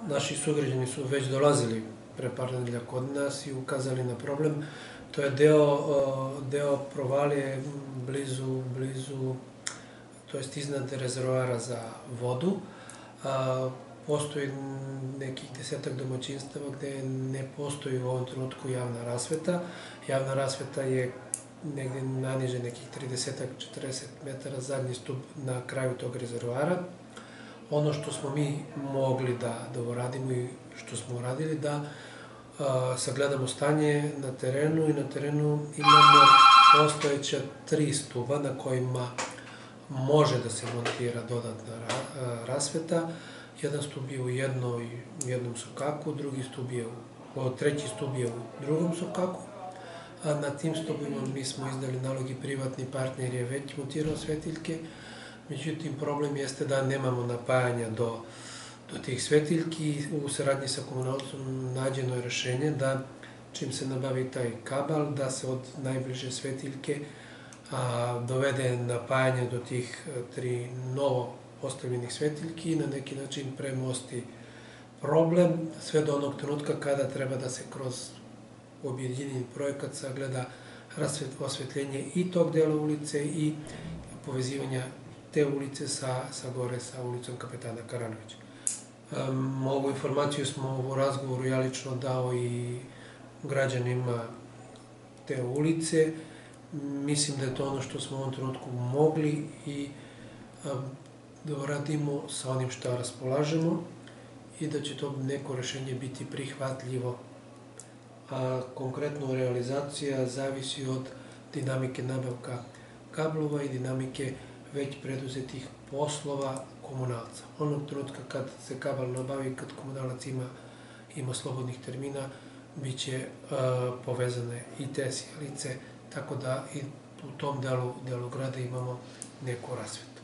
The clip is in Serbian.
naši sugrađani su već dolazili pre par nedelja kod nas i ukazali na problem. To je deo provalije blizu, to jest iznad rezervoara za vodu. Postoji nekih 10-ak domaćinstava gde ne postoji u ovom trenutku javna rasveta. Javna rasveta je negde naniže nekih 30-ak, 40 metara zadnji stup na kraju tog rezervoara. Ono što smo mi mogli da uradimo i što smo uradili, da sagledamo stanje na terenu i na terenu imamo postojeća 3 stuba na kojima može da se montira dodatna rasveta. Jedan stub je u jednom sokaku, treći stub je u drugom sokaku. Na tim stubima mi smo izdali nalog i privatni partner je već montirao svetiljke. Međutim, problem jeste da nemamo napajanja do tih svetiljki. U saradnji sa komunalcom nađeno je rešenje da čim se nabavi taj kabal, da se od najbliže svetiljke dovede napajanje do tih 3 novo postavljenih svetiljki i na neki način premosti problem, sve do onog trenutka kada treba da se kroz objedinjeni projekat sagleda osvetljenje i tog dela ulice i povezivanja te ulice sa ulicom Kapetana Karanovića. Ovu informaciju smo u razgovoru ja lično dao i građanima te ulice. Mislim da je to ono što smo u ovom trenutku mogli i da uradimo sa onim što raspolažemo i da će to neko rešenje biti prihvatljivo. A konkretno realizacija zavisi od dinamike nabavka kablova i dinamike već preduzetih poslova komunalca. Onog trenutka kad se kabel nabavi, kad komunalac ima slobodnih termina, bit će povezane i te sijalice, tako da i u tom delu grada imamo neku rasvetu.